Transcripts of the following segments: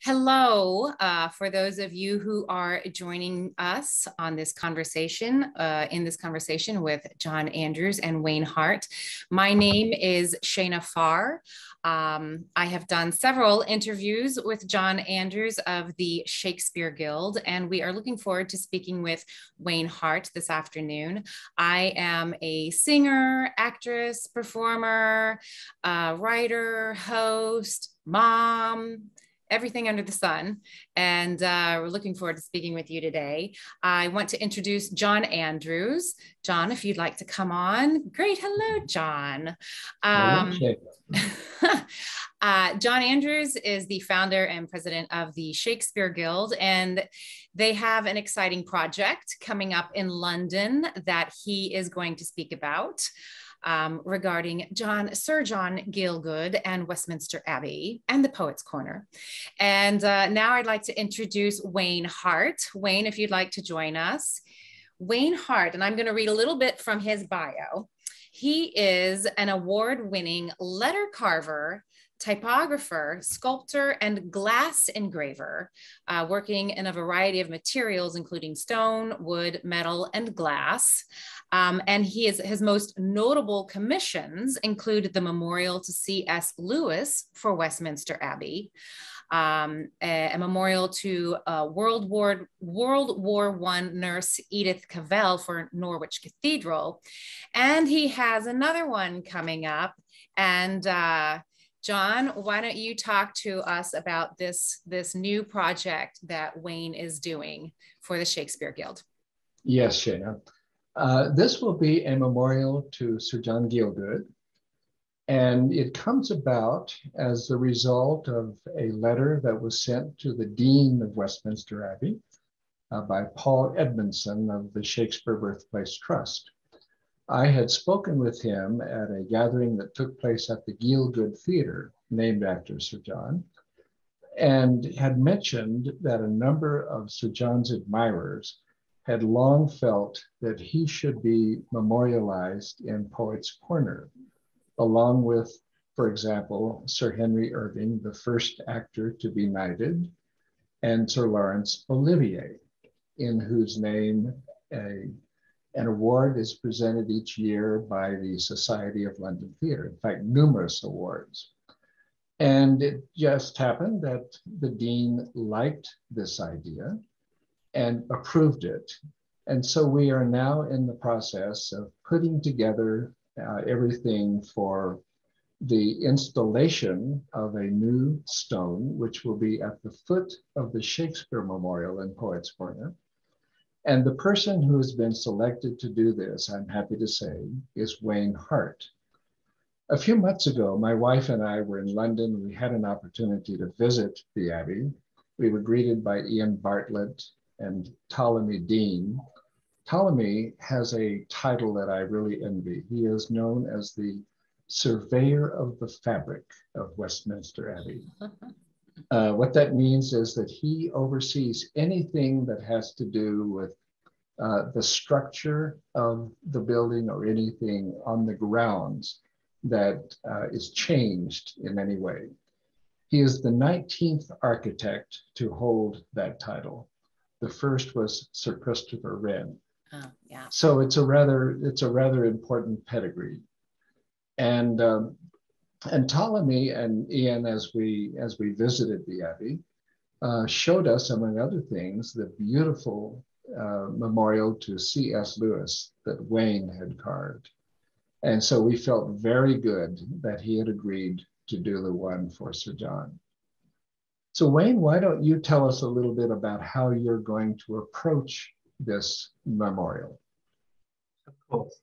Hello, for those of you who are joining us on this conversation, in this conversation with John Andrews and Wayne Hart. My name is Shana Farr. I have done several interviews with John Andrews of the Shakespeare Guild, and we are looking forward to speaking with Wayne Hart this afternoon. I am a singer, actress, performer, writer, host, mom, everything under the sun. And we're looking forward to speaking with you today. I want to introduce John Andrews. John, if you'd like to come on. Great. Hello, John. John Andrews is the founder and president of the Shakespeare Guild, and they have an exciting project coming up in London that he is going to speak about. Regarding Sir John Gielgud and Westminster Abbey and the Poets' Corner. And now I'd like to introduce Wayne Hart. Wayne, if you'd like to join us. Wayne Hart, and I'm going to read a little bit from his bio. He is an award-winning letter carver, typographer, sculptor, and glass engraver, working in a variety of materials, including stone, wood, metal, and glass. And his most notable commissions include the memorial to C.S. Lewis for Westminster Abbey, a memorial to World War I nurse Edith Cavell for Norwich Cathedral. And he has another one coming up. And John, why don't you talk to us about this new project that Wayne is doing for the Shakespeare Guild? Yes, Shana. This will be a memorial to Sir John Gielgud, and it comes about as the result of a letter that was sent to the Dean of Westminster Abbey by Paul Edmondson of the Shakespeare Birthplace Trust. I had spoken with him at a gathering that took place at the Gielgud Theatre, named after Sir John, and had mentioned that a number of Sir John's admirers had long felt that he should be memorialized in Poets' Corner, along with, for example, Sir Henry Irving, the first actor to be knighted, and Sir Laurence Olivier, in whose name an award is presented each year by the Society of London Theatre. In fact, numerous awards. And it just happened that the dean liked this idea and approved it. And so we are now in the process of putting together everything for the installation of a new stone, which will be at the foot of the Shakespeare Memorial in Poets' Corner. And the person who has been selected to do this, I'm happy to say, is Wayne Hart. A few months ago, my wife and I were in London. We had an opportunity to visit the Abbey. We were greeted by Ian Bartlett and Ptolemy Dean. Ptolemy has a title that I really envy. He is known as the surveyor of the fabric of Westminster Abbey. What that means is that he oversees anything that has to do with the structure of the building or anything on the grounds that is changed in any way. He is the 19th architect to hold that title. The first was Sir Christopher Wren. Oh, yeah. So it's a rather important pedigree. And Ptolemy and Ian, as we visited the Abbey, showed us, among other things, the beautiful memorial to C.S. Lewis that Wayne had carved. And so we felt very good that he had agreed to do the one for Sir John. So Wayne, why don't you tell us a little bit about how you're going to approach this memorial? Of course.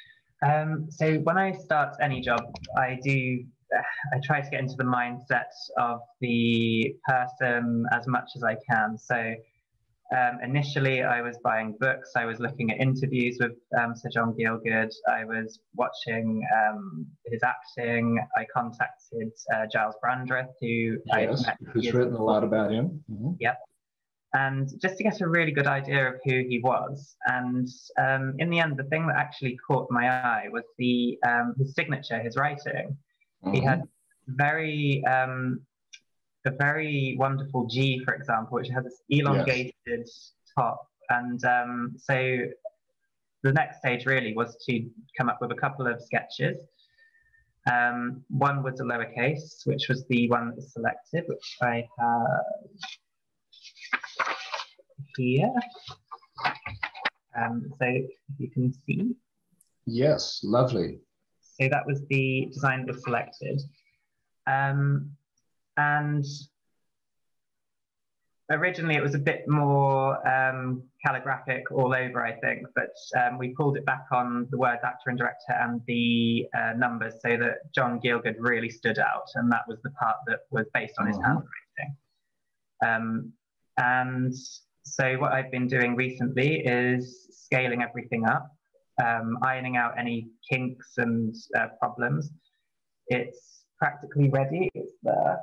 So when I start any job, I try to get into the mindset of the person as much as I can. So initially I was buying books, I was looking at interviews with Sir John Gielgud, I was watching his acting, I contacted Giles Brandreth, who yes, I met who's written a lot about him. Mm-hmm. Yep. And just to get a really good idea of who he was. And in the end, the thing that actually caught my eye was his signature, his writing. Mm-hmm. He had very a very wonderful G, for example, which has this elongated top. And so the next stage really was to come up with a couple of sketches. One was a lowercase, which was the one that was selected, which I have here. So if you can see. Yes, lovely. So that was the design that was selected. And originally it was a bit more calligraphic all over, I think, but we pulled it back on the words actor and director and the numbers so that John Gielgud really stood out, and that was the part that was based on his handwriting. And so what I've been doing recently is scaling everything up, ironing out any kinks and problems. It's practically ready, it's there.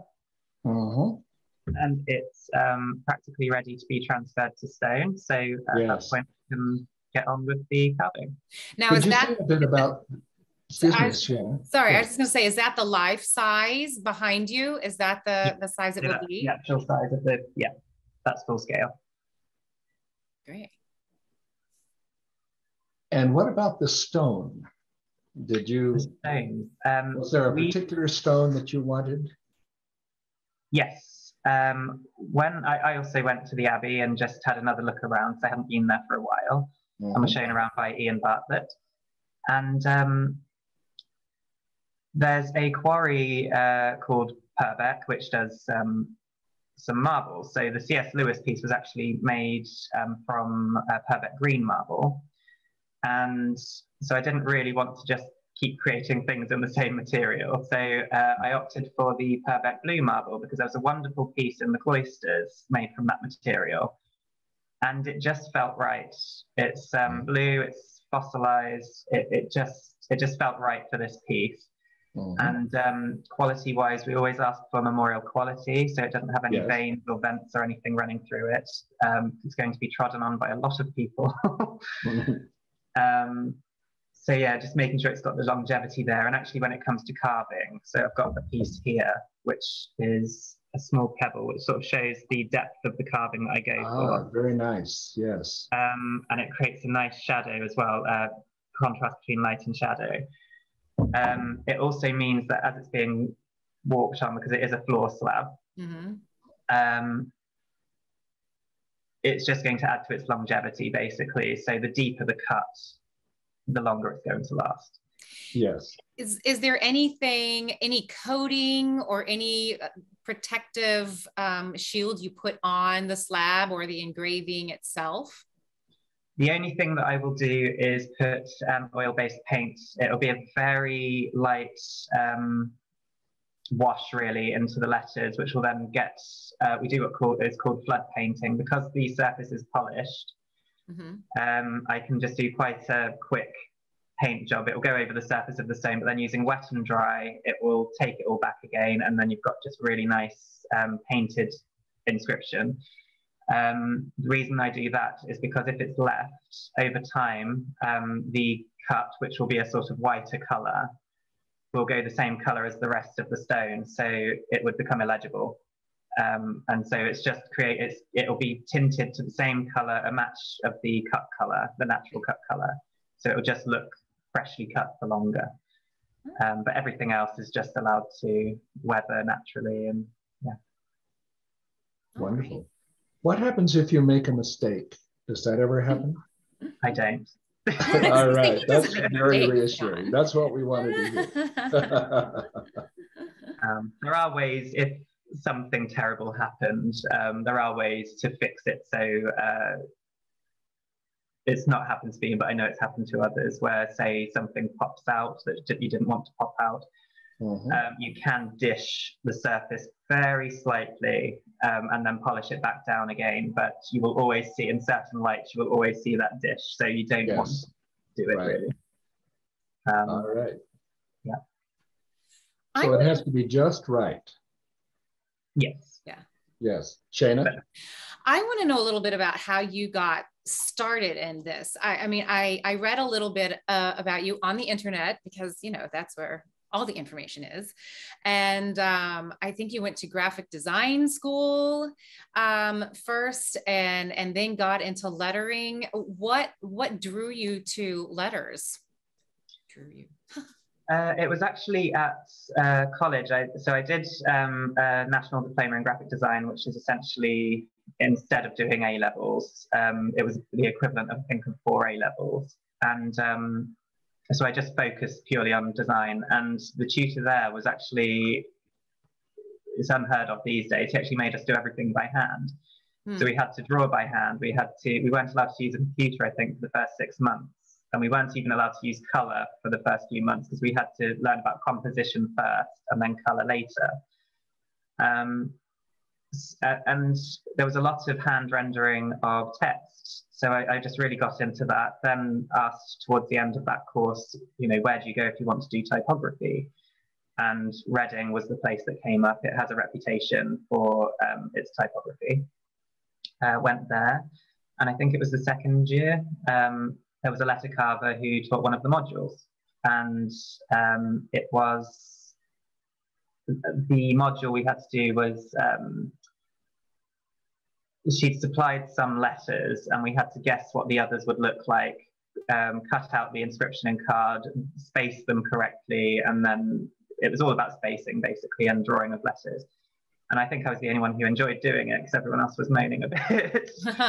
And it's practically ready to be transferred to stone. So at that point, we can get on with the carving. Now, Could you say a bit about? Excuse me, Shana. Sorry, I was just going to say, is that the life size behind you? Is that the size it will be? The actual size of the, that's full scale. Great. And what about the stone? Did you? The stone. Was there a particular stone that you wanted? Yes. When I also went to the Abbey and just had another look around, so I hadn't been there for a while. I was shown around by Ian Bartlett. And there's a quarry called Purbeck, which does some marbles. So the C.S. Lewis piece was actually made from Purbeck green marble. And so I didn't really want to just keep creating things in the same material. So I opted for the Purbeck blue marble because there was a wonderful piece in the cloisters made from that material. And it just felt right. It's blue, it's fossilized, it just felt right for this piece. And quality-wise, we always ask for memorial quality, so it doesn't have any veins or vents or anything running through it. It's going to be trodden on by a lot of people. So yeah, just making sure it's got the longevity there. And actually when it comes to carving, so I've got the piece here, which is a small pebble, which sort of shows the depth of the carving that I go for. Very nice, yes. And it creates a nice shadow as well, contrast between light and shadow. It also means that as it's being walked on, because it is a floor slab, it's just going to add to its longevity, basically. So the deeper the cut, the longer it's going to last. Yes. Is there anything, any coating or any protective shield you put on the slab or the engraving itself? The only thing that I will do is put oil-based paint. It'll be a very light wash really into the letters, which will then get, we do it's called flood painting. Because the surface is polished, I can just do quite a quick paint job. It will go over the surface of the stone, but then using wet and dry, it will take it all back again, and then you've got just really nice painted inscription. The reason I do that is because if it's left over time, the cut, which will be a sort of whiter colour, will go the same colour as the rest of the stone, so it would become illegible. And so it's just it'll be tinted to the same colour, a match of the cut colour, the natural cut colour. So it'll just look freshly cut for longer. But everything else is just allowed to weather naturally, and yeah. Wonderful. What happens if you make a mistake? Does that ever happen? I don't. All right, that's very reassuring. That's what we wanted to hear. There are ways, if something terrible happened, there are ways to fix it. So it's not happened to me, but I know it's happened to others, where say something pops out that you didn't want to pop out. You can dish the surface very slightly and then polish it back down again, but you will always see, in certain lights, you will always see that dish, so you don't want to do it really. All right. Yeah. So it has to be just right. Yes. Yeah. Yes. Shana? I want to know a little bit about how you got started in this. I mean, I read a little bit about you on the internet, because, you know, that's where all the information is. And I think you went to graphic design school first, and then got into lettering. What drew you to letters? It was actually at college. So I did a national diploma in graphic design, which is essentially, instead of doing A levels, it was the equivalent of, I think, of 4 A levels. And so I just focused purely on design. And the tutor there was actually, it's unheard of these days. He actually made us do everything by hand. So we had to draw by hand. We weren't allowed to use a computer, I think, for the first 6 months. And we weren't even allowed to use color for the first few months because we had to learn about composition first and then color later. And there was a lot of hand rendering of text. So I just really got into that. Then asked towards the end of that course, where do you go if you want to do typography? And Reading was the place that came up. It has a reputation for its typography. Went there, and I think it was the second year. There was a letter carver who taught one of the modules, and it was the module we had to do was she'd supplied some letters, and we had to guess what the others would look like, cut out the inscription in card, space them correctly, and then it was all about spacing basically and drawing of letters. And I think I was the only one who enjoyed doing it because everyone else was moaning a bit.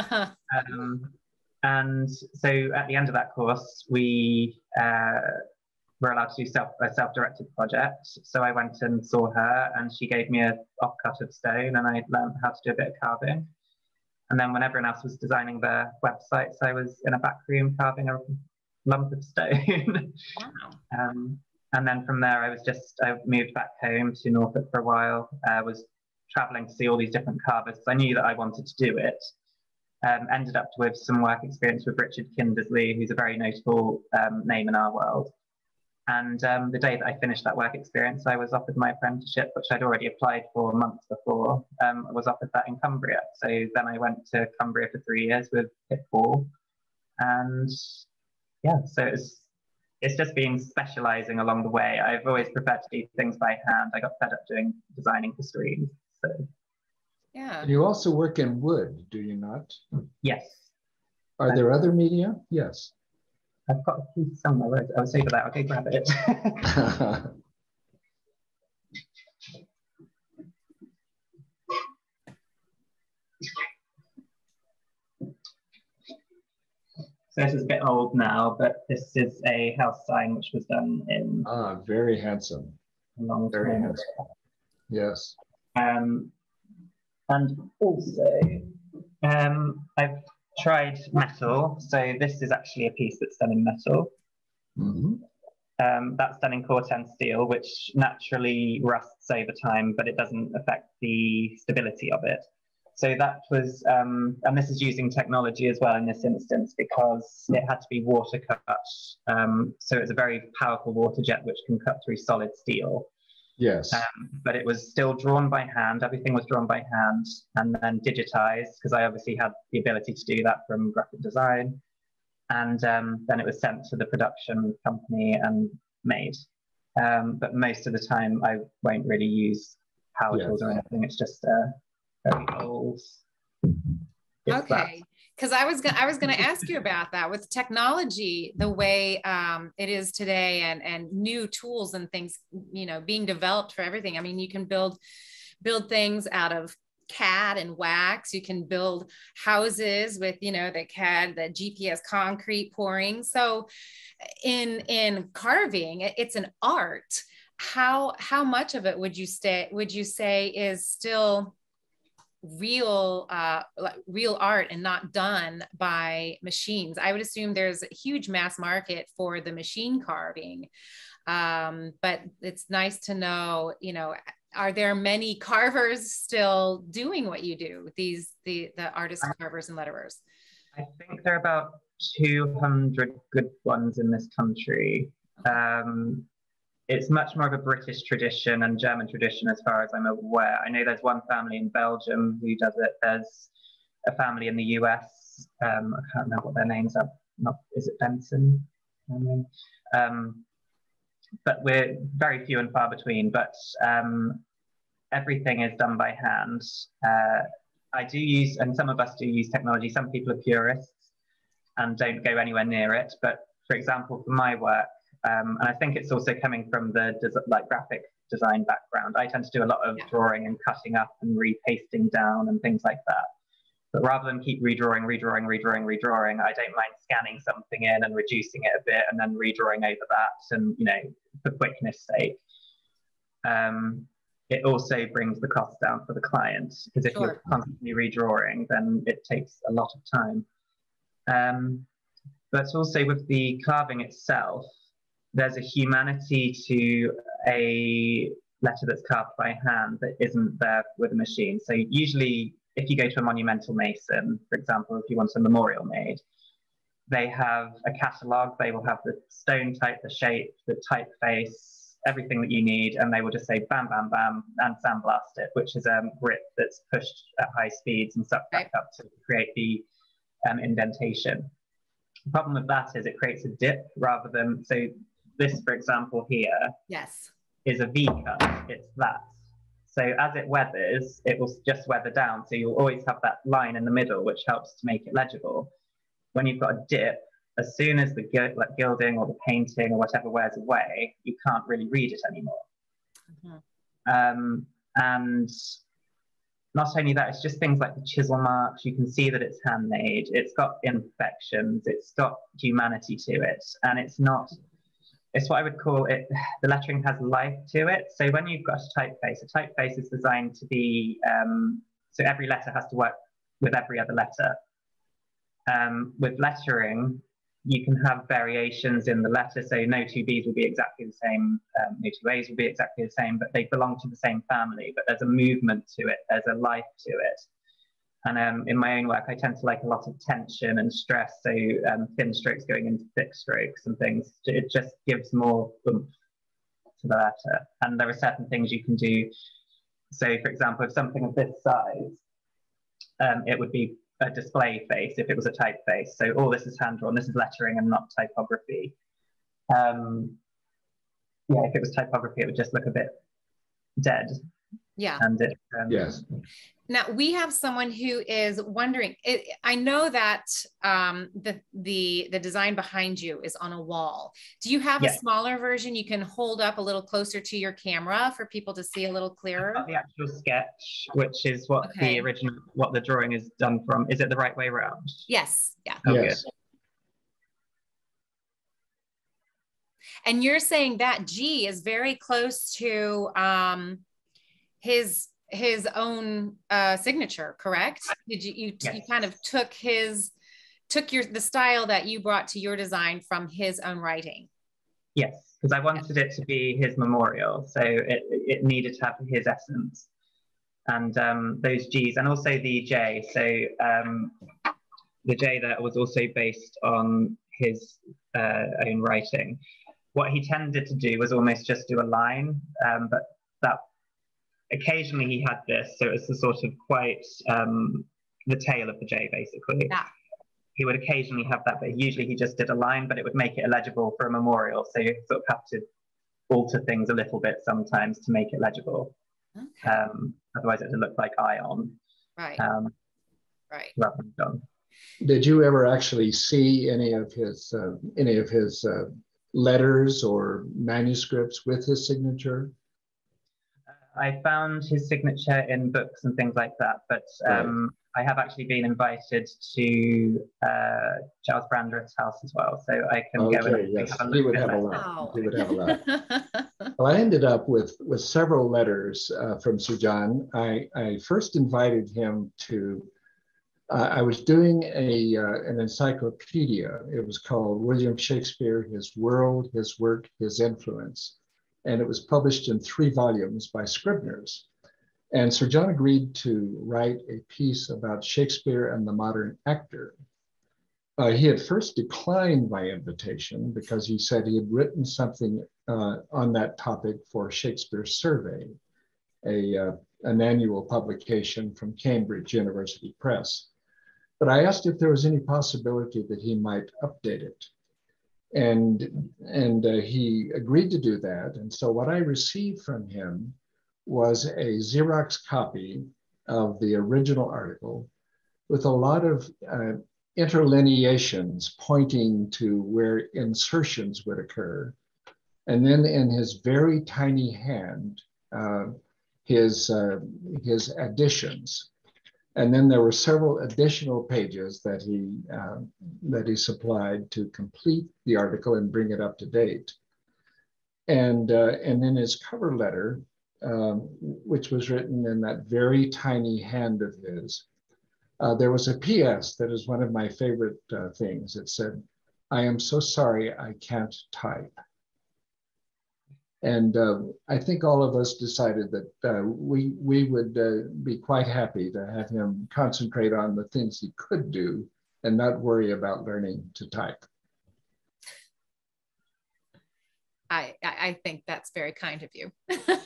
And so at the end of that course, we were allowed to do a self-directed project. So I went and saw her, and she gave me a offcut of stone, and I learned how to do a bit of carving. And then when everyone else was designing their websites, I was in a back room carving a lump of stone. Wow. And then from there, I moved back home to Norfolk for a while. Was traveling to see all these different carvers. I knew that I wanted to do it. Ended up with some work experience with Richard Kindersley, who's a very notable name in our world. And the day that I finished that work experience, I was offered my apprenticeship, which I'd already applied for months before. I was offered that in Cumbria. So then I went to Cumbria for 3 years with Pitfall. And yeah, so it's just been specializing along the way. I've always preferred to do things by hand. I got fed up doing designing for screens. So. Yeah. You also work in wood, do you not? Yes. Are there other media? Yes. I've got a piece somewhere. I'll save that. Okay, grab it. So this is a bit old now, but this is a house sign which was done in. Very handsome. A long time. Very handsome. Yes. And also, I've tried metal. So this is actually a piece that's done in metal. Mm-hmm. That's done in Corten steel, which naturally rusts over time, but it doesn't affect the stability of it. So that was, and this is using technology as well in this instance because it had to be water cut. So it's a very powerful water jet which can cut through solid steel. Yes. But it was still drawn by hand. Everything was drawn by hand and then digitized because I obviously had the ability to do that from graphic design. And then it was sent to the production company and made. But most of the time I won't really use power tools or anything. It's just very old. Okay. Because I was going to ask you about that with technology, the way it is today, and new tools and things, being developed for everything. I mean, you can build things out of CAD and wax. You can build houses with, the CAD, the GPS concrete pouring. So in carving, it's an art. How much of it would you say is still real art and not done by machines? I would assume there's a huge mass market for the machine carving, but it's nice to know, are there many carvers still doing what you do, the artist carvers and letterers? I think there are about 200 good ones in this country. It's much more of a British tradition and German tradition as far as I'm aware. I know there's one family in Belgium who does it. There's a family in the US. I can't remember what their names are. Is it Benson? but we're very few and far between. But everything is done by hand. I do use, and some of us do use technology. Some people are purists and don't go anywhere near it. But for example, for my work, and I think it's also coming from the graphic design background, I tend to do a lot of drawing and cutting up and repasting down and things like that. But rather than keep redrawing, I don't mind scanning something in and reducing it a bit and then redrawing over that, and for quickness sake. It also brings the cost down for the client, because if you're constantly redrawing, then it takes a lot of time. But also with the carving itself, there's a humanity to a letter that's carved by hand that isn't there with a machine. So usually, if you go to a monumental mason, for example, if you want a memorial made, they have a catalogue. They will have the stone type, the shape, the typeface, everything that you need, and they will just say bam, bam, bam, and sandblast it, which is a grit that's pushed at high speeds and sucked back up to create the indentation. The problem with that is it creates a dip rather than, so this, for example, here is a V cut, it's that. So as it weathers, it will just weather down. So you'll always have that line in the middle, which helps to make it legible. When you've got a dip, as soon as the gilding or the painting or whatever wears away, you can't really read it anymore. And not only that, it's just things like the chisel marks. You can see that it's handmade. It's got imperfections. It's got humanity to it. And it's what I would call it, the lettering has life to it. So when you've got a typeface is designed to be, so every letter has to work with every other letter. With lettering, you can have variations in the letter. So no two Bs will be exactly the same, no two As will be exactly the same, but they belong to the same family, but there's a movement to it, there's a life to it. And in my own work, I tend to like a lot of tension and stress, so thin strokes going into thick strokes and things. It just gives more oomph to the letter. And there are certain things you can do. So for example, if something of this size, it would be a display face if it was a typeface. So all this is hand drawn, this is lettering and not typography. If it was typography, it would just look a bit dead. Yeah. And it, Now we have someone who is wondering. I know that the design behind you is on a wall. Do you have a smaller version you can hold up a little closer to your camera for people to see a little clearer? I've got the actual sketch, which is what the original, what the drawing is done from. Is it the right way around? Yes. Yeah. Oh, yes. Good. And you're saying that G is very close to his own signature, correct? Did you kind of took the style that you brought to your design from his own writing? Yes, because I wanted it to be his memorial, so it needed to have his essence, and those G's, and also the J. So the J that was also based on his own writing. What he tended to do was almost just do a line, but that occasionally he had this, so it's the sort of quite the tail of the J, basically. Yeah. He would occasionally have that, but usually he just did a line, but it would make it illegible for a memorial. So you sort of have to alter things a little bit sometimes to make it legible. Okay. Otherwise it would look like ion. Right. Right. Rather than John. Did you ever actually see any of his letters or manuscripts with his signature? I found his signature in books and things like that, but I have actually been invited to Charles Brandrett's house as well, so I can go and have a look. He would have a lot. He would have a lot. Well, I ended up with several letters from Sir John. I first invited him to. I was doing an encyclopedia. It was called William Shakespeare: His World, His Work, His Influence. And it was published in 3 volumes by Scribners. And Sir John agreed to write a piece about Shakespeare and the modern actor. He had first declined my invitation because he said he had written something on that topic for Shakespeare Survey, an annual publication from Cambridge University Press. But I asked if there was any possibility that he might update it. and he agreed to do that. And so what I received from him was a Xerox copy of the original article with a lot of interlineations pointing to where insertions would occur. And then in his very tiny hand, his additions. And then there were several additional pages that he supplied to complete the article and bring it up to date. And then his cover letter, which was written in that very tiny hand of his, there was a PS that is one of my favorite things. It said, "I am so sorry I can't type." And I think all of us decided that we would be quite happy to have him concentrate on the things he could do and not worry about learning to type. I think that's very kind of you.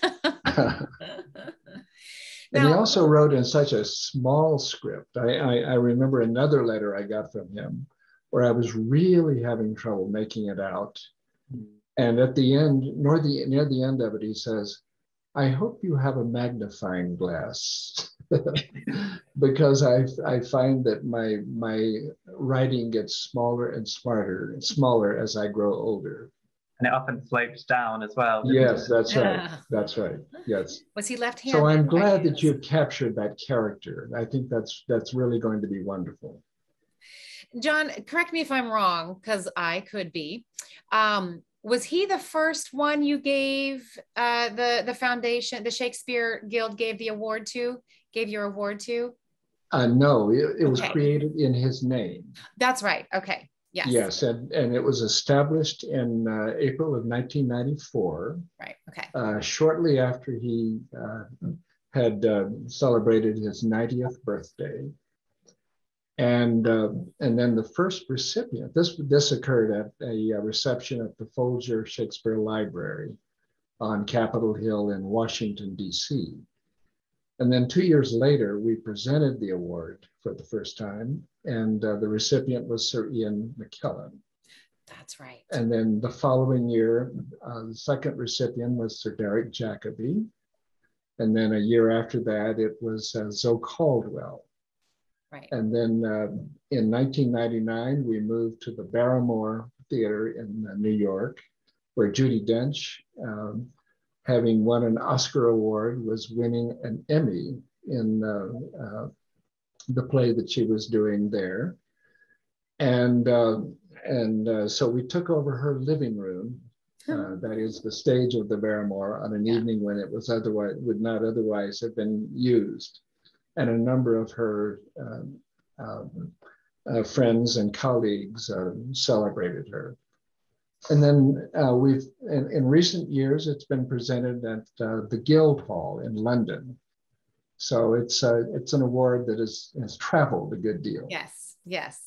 And he also wrote in such a small script. I remember another letter I got from him where I was really having trouble making it out. And at the end, near the end of it, he says, "I hope you have a magnifying glass," because I find that my writing gets smaller and smaller as I grow older. And it often slopes down as well. Yes, that's right. That's right. Yes. Was he left-handed? So I'm glad that you've captured that character. I think that's really going to be wonderful. John, correct me if I'm wrong, because I could be. Was he the first one you gave the foundation, the Shakespeare Guild gave your award to? No, it was created in his name. That's right. Okay. Yes. Yes, and it was established in April of 1994. Right. Okay. Shortly after he had celebrated his 90th birthday. And then the first recipient, this occurred at a reception at the Folger Shakespeare Library on Capitol Hill in Washington, D.C. And then 2 years later, we presented the award for the first time, and the recipient was Sir Ian McKellen. That's right. And then the following year, the second recipient was Sir Derek Jacobi. And then a year after that, it was Zoe Caldwell. Right. And then in 1999, we moved to the Barrymore Theater in New York, where Judi Dench, having won an Oscar award, was winning an Emmy in the play that she was doing there. And so we took over her living room, that is the stage of the Barrymore, on an evening when it was would not otherwise have been used. And a number of her friends and colleagues celebrated her. And then in recent years, it's been presented at the Guildhall in London. So it's an award that has traveled a good deal. Yes.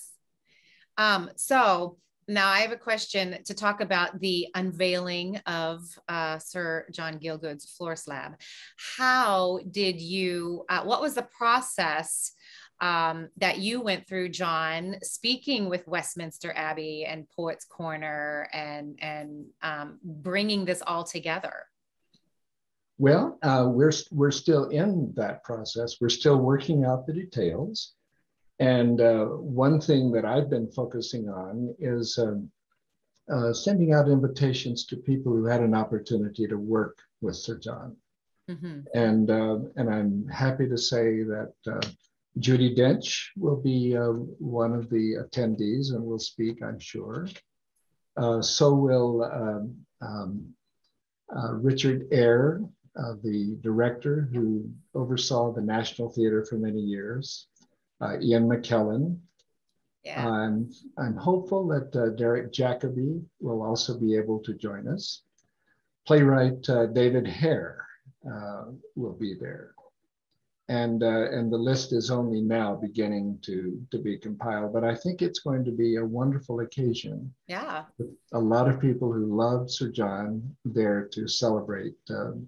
So now I have a question to talk about the unveiling of Sir John Gielgud's floor slab. How did you, what was the process that you went through, John, speaking with Westminster Abbey and Poets Corner and bringing this all together? Well, we're still in that process. We're still working out the details. And one thing that I've been focusing on is sending out invitations to people who had an opportunity to work with Sir John. Mm-hmm. And I'm happy to say that Judi Dench will be one of the attendees and will speak, I'm sure. So will Richard Eyre, the director who oversaw the National Theatre for many years. Ian McKellen. Yeah. I'm hopeful that Derek Jacobi will also be able to join us. Playwright David Hare will be there. And the list is only now beginning to be compiled, but I think it's going to be a wonderful occasion. Yeah. With a lot of people who loved Sir John there to celebrate the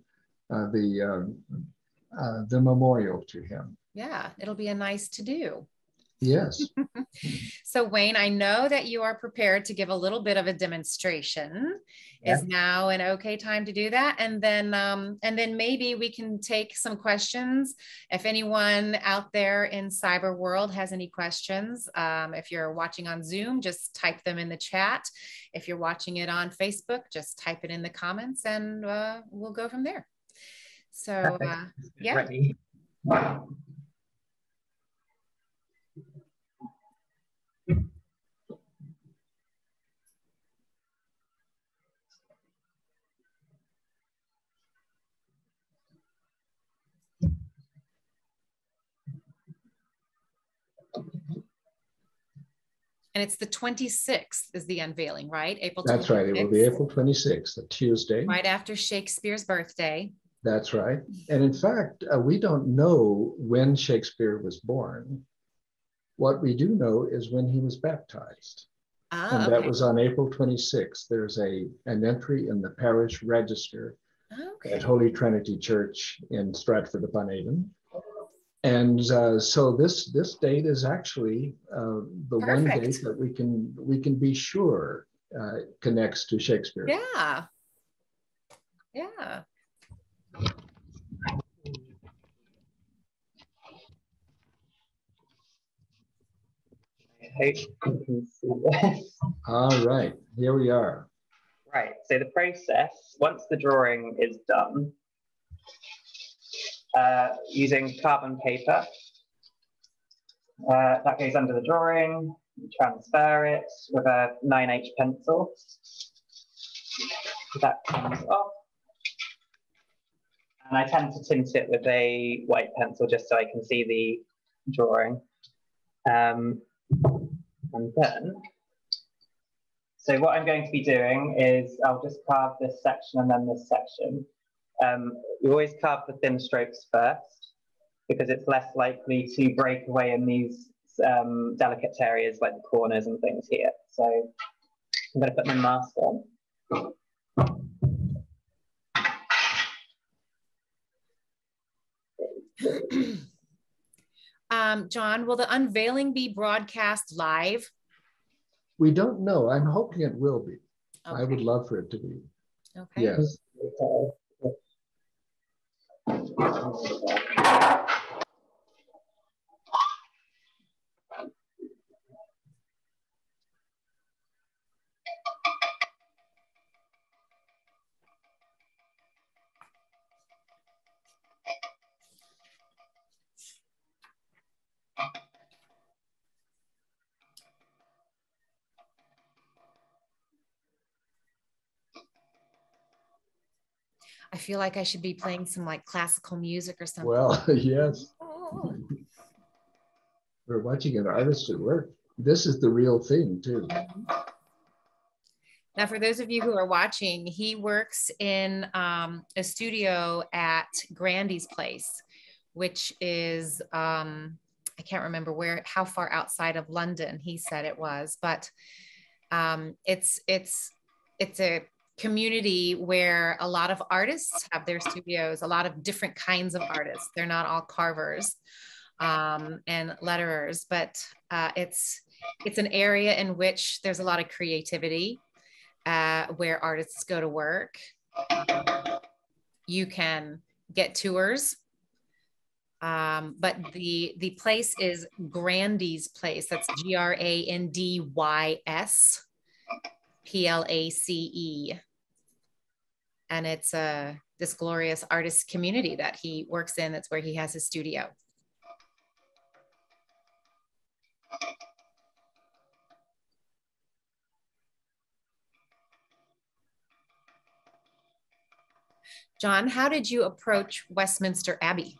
memorial to him. Yeah, it'll be a nice to do. Yes. So Wayne, I know that you are prepared to give a little bit of a demonstration. Yeah. Is now an okay time to do that? And then maybe we can take some questions. If anyone out there in cyber world has any questions, if you're watching on Zoom, just type them in the chat. If you're watching it on Facebook, just type it in the comments, and we'll go from there. So yeah. Ready. And it's the 26th is the unveiling, right? April 26th. That's right. It will be April 26th, a Tuesday. Right after Shakespeare's birthday. That's right. And in fact, we don't know when Shakespeare was born. What we do know is when he was baptized. And that was on April 26th. There's an entry in the parish register at Holy Trinity Church in Stratford-upon-Avon. And so this date is actually the one date that we can be sure connects to Shakespeare. Yeah. Yeah. I hope you can see this. All right, here we are. Right, so the process, once the drawing is done, using carbon paper, that goes under the drawing, you transfer it with a 9H pencil. That comes off. And I tend to tint it with a white pencil just so I can see the drawing. And then, so what I'm going to be doing is I'll just carve this section and then this section. You always carve the thin strokes first because it's less likely to break away in these delicate areas like the corners and things here. So I'm going to put my mask on. John, will the unveiling be broadcast live? We don't know. I'm hoping it will be. Okay. I would love for it to be. Okay. Yes. I feel like I should be playing some like classical music or something. Well, yes. We're watching an artist at work. This is the real thing too. Now, for those of you who are watching, he works in a studio at Grandy's place, which is, I can't remember how far outside of London he said it was, but it's a community where a lot of artists have their studios, a lot of different kinds of artists. They're not all carvers and letterers, but it's an area in which there's a lot of creativity where artists go to work. You can get tours, but the place is Grandy's place. That's GRANDYS PLACE. And it's this glorious artist community that he works in. That's where he has his studio. John, how did you approach Westminster Abbey?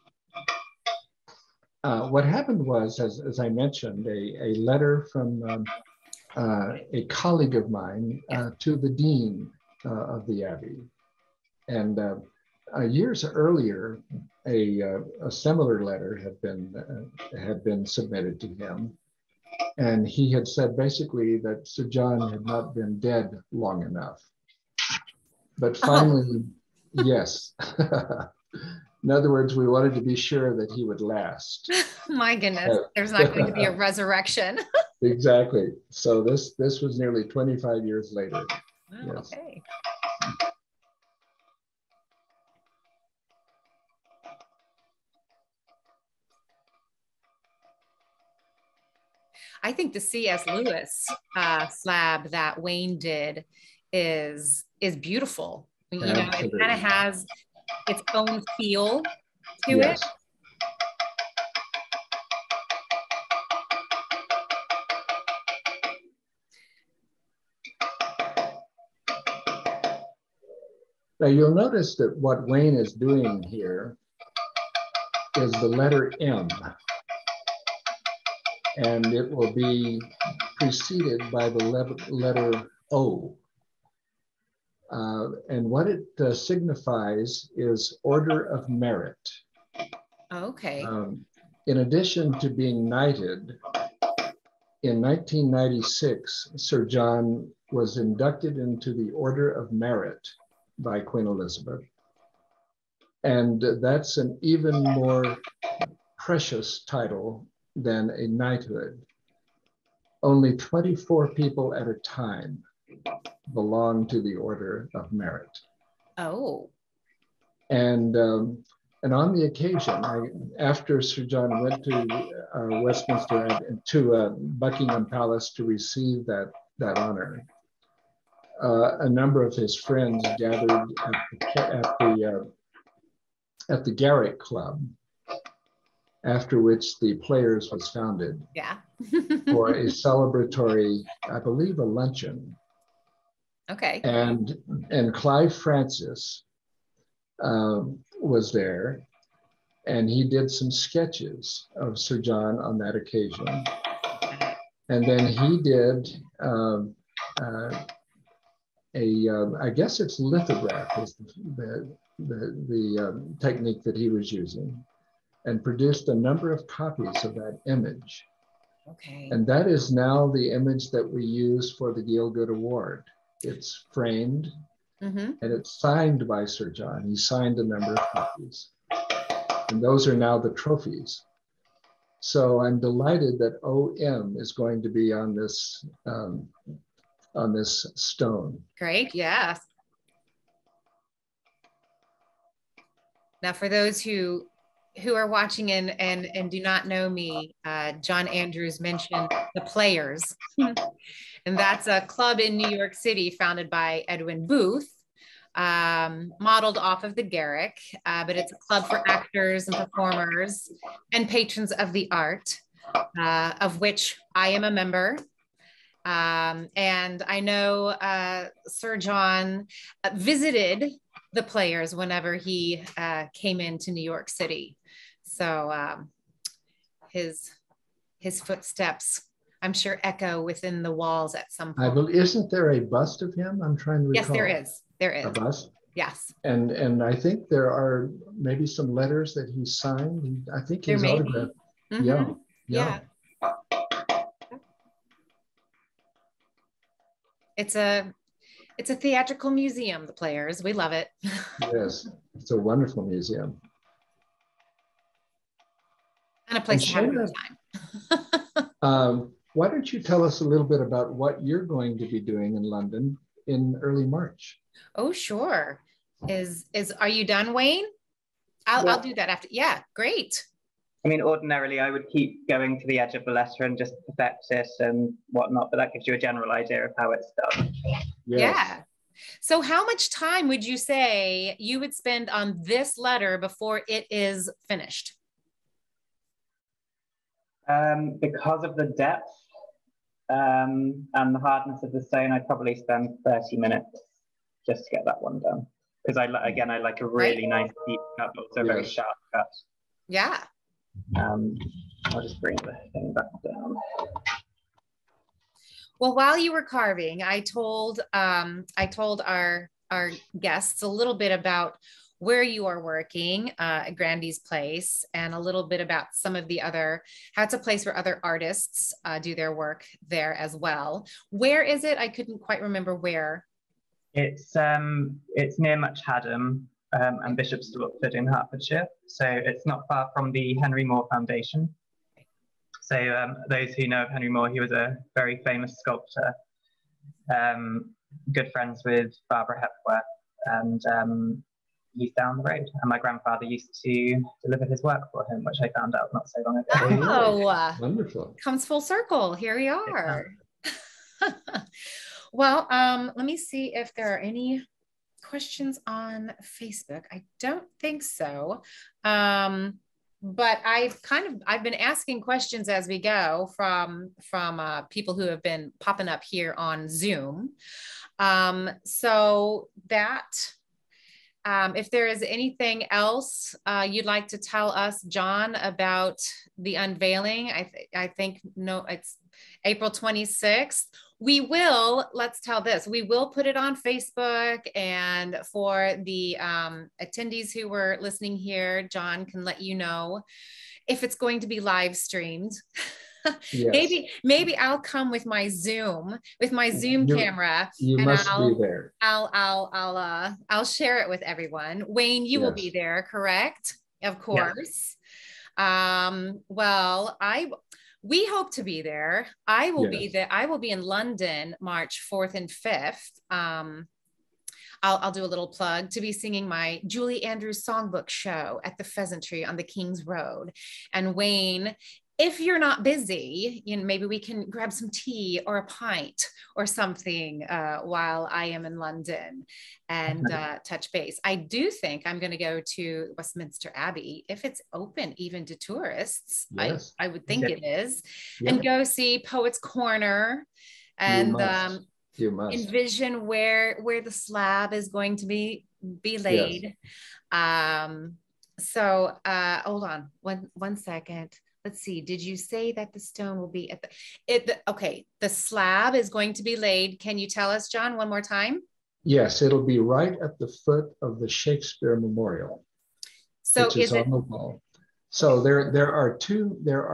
What happened was, as I mentioned, a letter from a colleague of mine to the dean of the Abbey. And years earlier, a similar letter had been submitted to him. And he had said basically that Sir John had not been dead long enough. But finally, yes. In other words, we wanted to be sure that he would last. My goodness, there's not going to be a resurrection. Exactly. So this was nearly 25 years later. Wow, Yes. okay. I think the C.S. Lewis slab that Wayne did is beautiful. You know, it kind of has its own feel to Yes. it. Now you'll notice that what Wayne is doing here is the letter M, and it will be preceded by the letter O. And what it signifies is order of merit. Okay. In addition to being knighted, in 1996, Sir John was inducted into the Order of Merit by Queen Elizabeth. And that's an even more precious title than a knighthood. Only 24 people at a time belong to the Order of Merit. Oh. And on the occasion, after Sir John went to Westminster Abbey, to Buckingham Palace to receive that honor, a number of his friends gathered at the Garrick Club, after which the Players was founded. Yeah. For a celebratory, I believe, a luncheon. Okay. And Clive Francis was there, and he did some sketches of Sir John on that occasion. And then he did I guess it's lithograph is the technique that he was using, and produced a number of copies of that image. Okay. And that is now the image that we use for the Gielgud Award. It's framed, and it's signed by Sir John. He signed a number of copies. And those are now the trophies. So I'm delighted that OM is going to be on this stone. Great, yes. Now, for those who are watching and do not know me, John Andrews mentioned the Players. And that's a club in New York City founded by Edwin Booth, modeled off of the Garrick, but it's a club for actors and performers and patrons of the art, of which I am a member. And I know Sir John visited the Players whenever he came into New York City. So his footsteps, I'm sure, echo within the walls at some point. Isn't there a bust of him? I'm trying to recall. Yes, there is. There is. A bust? Yes. And I think there are maybe some letters that he signed. I think his autograph. Yeah. It's a theatrical museum, the Players. We love it. Yes, it's a wonderful museum. And a place to have a good time. Why don't you tell us a little bit about what you're going to be doing in London in early March? Oh, sure. Are you done, Wayne? I'll do that after. Yeah, great. I mean, ordinarily, I would keep going to the edge of the letter and just perfect it and whatnot, but that gives you a general idea of how it's done. Yes. Yeah. So how much time would you say you would spend on this letter before it is finished? Because of the depth and the hardness of the stone, I'd probably spend 30 minutes just to get that one done. Because I like a really nice deep cut, but also a very sharp cut. Yeah. I'll just bring the thing back down. Well, while you were carving, I told our guests a little bit about where you are working at Grandy's Place, and a little bit about some of the how it's a place where other artists do their work there as well. Where is it? I couldn't quite remember where. It's near Much Haddam. and Bishop Stortford in Hertfordshire. So it's not far from the Henry Moore Foundation. So those who know of Henry Moore, he was a very famous sculptor, good friends with Barbara Hepworth, and he's down the road. And my grandfather used to deliver his work for him, which I found out not so long ago. Oh, wonderful. Comes full circle. Here we are. Well, let me see if there are any questions on Facebook. I don't think so. But I've been asking questions as we go from people who have been popping up here on Zoom. So that if there is anything else you'd like to tell us, John, about the unveiling, I think no, it's April 26th. We will, let's tell this, we will put it on Facebook, and for the attendees who were listening here, John can let you know if it's going to be live streamed. Yes. Maybe I'll come with my Zoom camera. You must be there. I'll share it with everyone. Wayne, you will be there, correct? Of course. Yes. Well, we hope to be there. I will be there. I will be in London, March 4th and 5th. I'll do a little plug to be singing my Julie Andrews songbook show at the Pheasantry on the King's Road. And Wayne, if you're not busy, maybe we can grab some tea or a pint or something while I am in London and touch base. I do think I'm going to go to Westminster Abbey if it's open even to tourists. Yes. I would think it is. Yes. And go see Poets Corner and you must. Envision where the slab is going to be laid. Yes. So hold on one second. Let's see. Did you say that the stone will be at okay, the slab is going to be laid. Can you tell us, John, one more time? Yes, it'll be right at the foot of the Shakespeare Memorial. So which is on the wall. So there are two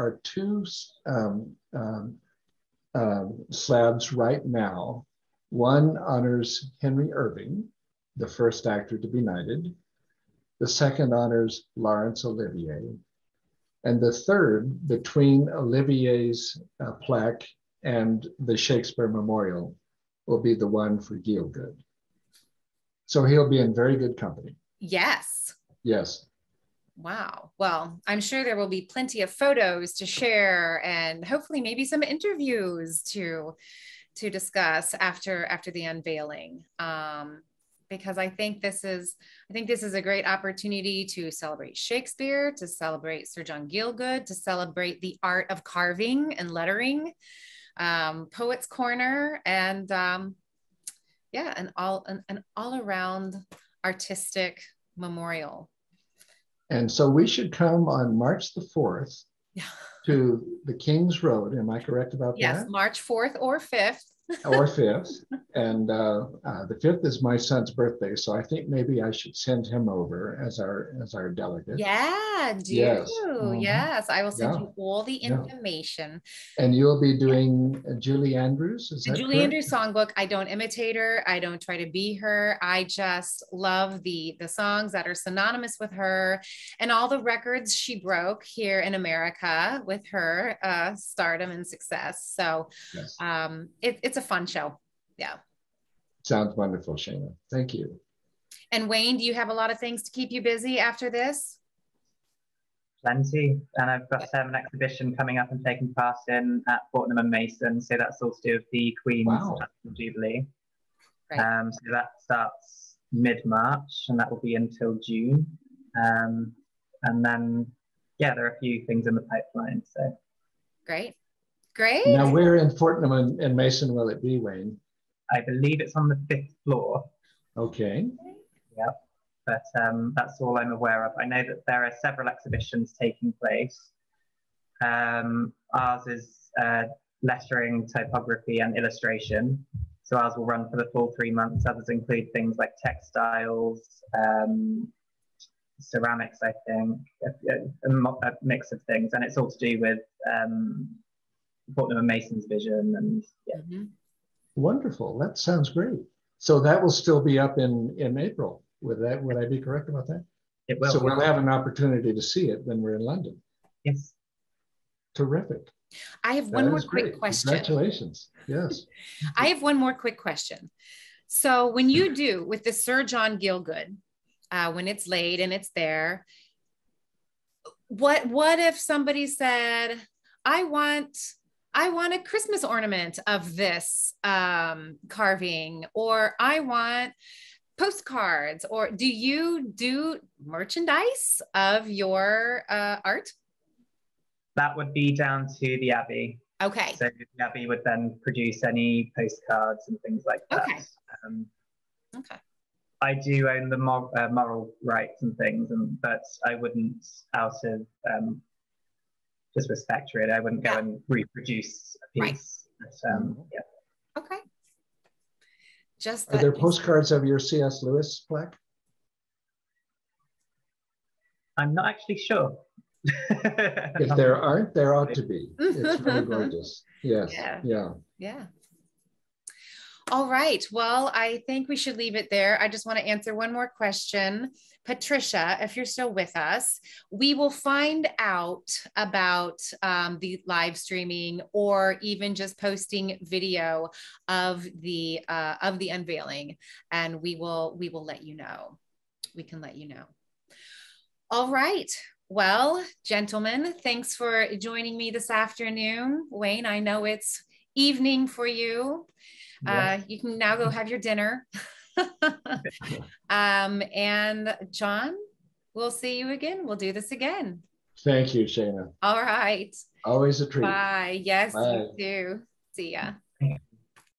slabs right now. One honors Henry Irving, the first actor to be knighted. The second honors Laurence Olivier. And the third, between Olivier's plaque and the Shakespeare Memorial, will be the one for Gielgud. So he'll be in very good company. Yes. Yes. Wow. Well, I'm sure there will be plenty of photos to share and hopefully maybe some interviews to discuss after the unveiling. Because I think this is a great opportunity to celebrate Shakespeare, to celebrate Sir John Gielgud, to celebrate the art of carving and lettering, Poets Corner, and an all around artistic memorial. And so we should come on March the 4th to the King's Road. Am I correct about that? Yes, March 4th or 5th. Or 5th. And the 5th is my son's birthday. So I think maybe I should send him over as our delegate. Yeah, do. Yes, yes. I will send you all the information. And you'll be doing Julie Andrews, is that the Julie Andrews songbook. I don't imitate her. I don't try to be her. I just love the songs that are synonymous with her and all the records she broke here in America with her stardom and success. So yes. It's a fun show. Yeah. Sounds wonderful, Shana. Thank you. And Wayne, do you have a lot of things to keep you busy after this? Plenty. And I've got an exhibition coming up and taking part in at Fortnum and Mason. So that's all to do with the Queen's Jubilee. Right. So that starts mid-March and that will be until June. And then, there are a few things in the pipeline. So great. Great. Now, where in Fortnum and Mason will it be, Wayne? I believe it's on the 5th floor. Okay. Yep. But that's all I'm aware of. I know that there are several exhibitions taking place. Ours is lettering, typography, and illustration. So ours will run for the full 3 months. Others include things like textiles, ceramics, I think, a mix of things. And it's all to do with Fortnum and Mason's vision. And Wonderful. That sounds great. So that will still be up in April. Would I be correct about that? It will. So we'll have an opportunity to see it when we're in London. Yes. Terrific. I have one more quick question. Congratulations. Yes. I have one more quick question. So when you do with the Sir John Gielgud, when it's laid and it's there, what if somebody said, I want a Christmas ornament of this carving, or I want postcards, or do you do merchandise of your art? That would be down to the Abbey. Okay. So the Abbey would then produce any postcards and things like that. Okay. Okay. I do own the moral rights and things, but I wouldn't, out of just respect, really, I wouldn't go and reproduce a piece. Right. But, yeah. Okay. Just Are there postcards of your C.S. Lewis plaque? I'm not actually sure. If there aren't, there ought to be. It's really gorgeous. Yes. Yeah. All right. Well, I think we should leave it there. I just want to answer one more question. Patricia, if you're still with us, we will find out about the live streaming, or even just posting video of the unveiling, and we will let you know. We can let you know. All right. Well, gentlemen, thanks for joining me this afternoon. Wayne, I know it's evening for you. Yeah. You can now go have your dinner. And John, we'll see you again. We'll do this again. Thank you, Shana. All right. Always a treat. Bye. Yes, Bye. you too. See ya.